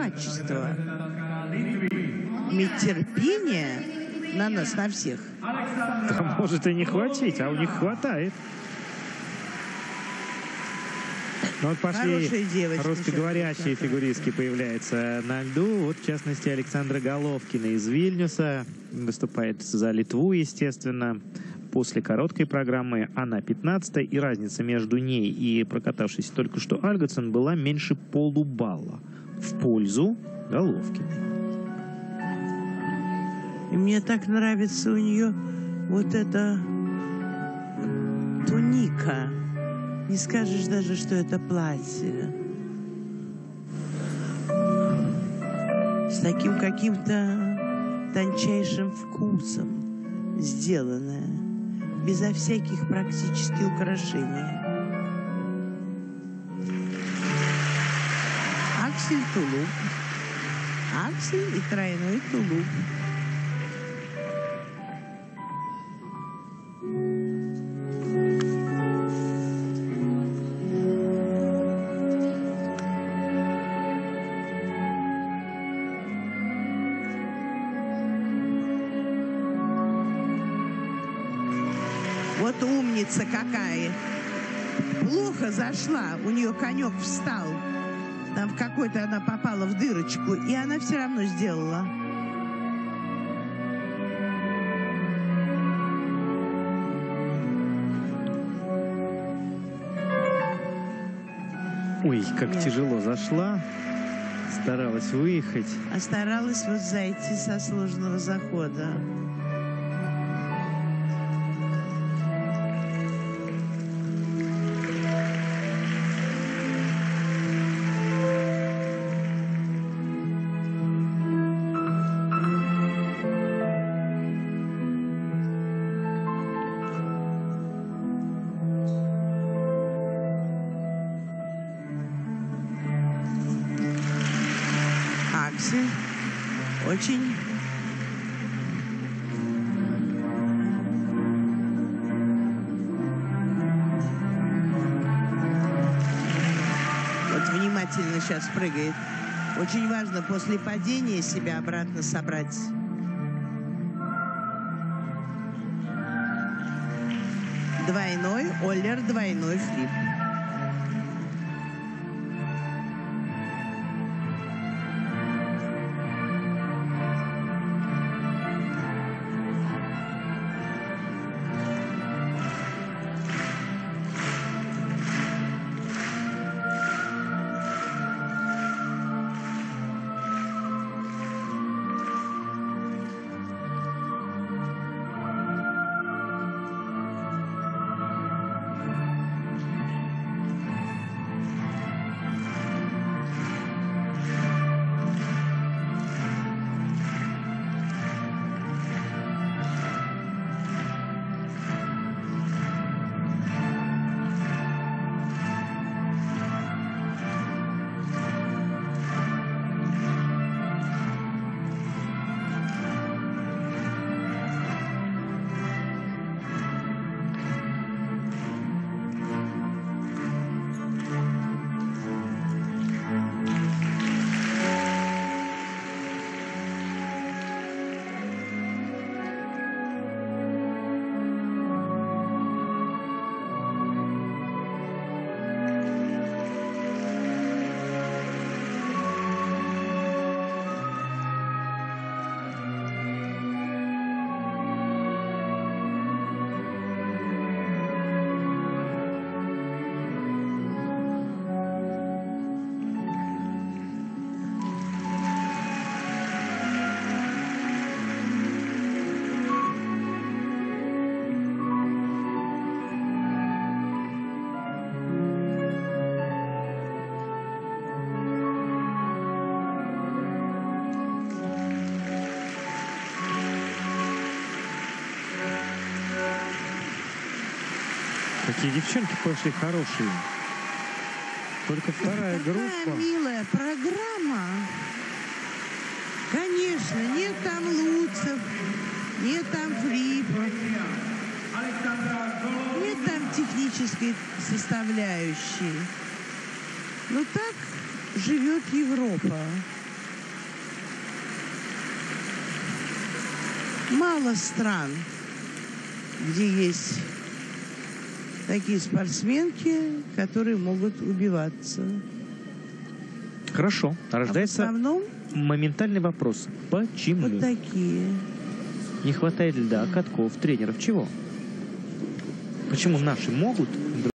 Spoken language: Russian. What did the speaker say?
качество. Ведь терпение на нас, на всех. Там может и не хватить, а у них хватает. Ну вот пошли русскоговорящие фигуристки появляются на льду. Вот, в частности, Александра Головкина из Вильнюса. Выступает за Литву, естественно. После короткой программы она 15-я. И разница между ней и прокатавшейся только что Альготсон была меньше полубалла в пользу Головкиной. И мне так нравится у нее вот эта туника. Не скажешь даже, что это платье. С таким каким-то тончайшим вкусом сделанное. Безо всяких практически украшений. Аксель тулуп. Аксель и тройной тулуп. Вот умница какая. Плохо зашла, у нее конек встал. Там в какой-то она попала в дырочку, и она все равно сделала. Ой, как тяжело зашла. Старалась выехать. А старалась вот зайти со сложного захода. Аксель очень вот внимательно сейчас прыгает. Очень важно после падения себя обратно собрать. Двойной Оллер, двойной флип. Какие девчонки пошли хорошие. Только вторая группа. Какая милая программа. Конечно, нет там луцев, нет там флипов, нет там технической составляющей. Но так живет Европа. Мало стран, где есть такие спортсменки, которые могут убиваться. Хорошо. Рождается в основном моментальный вопрос. Почему? Вот такие. Не хватает льда, катков, тренеров. Чего? Почему наши могут,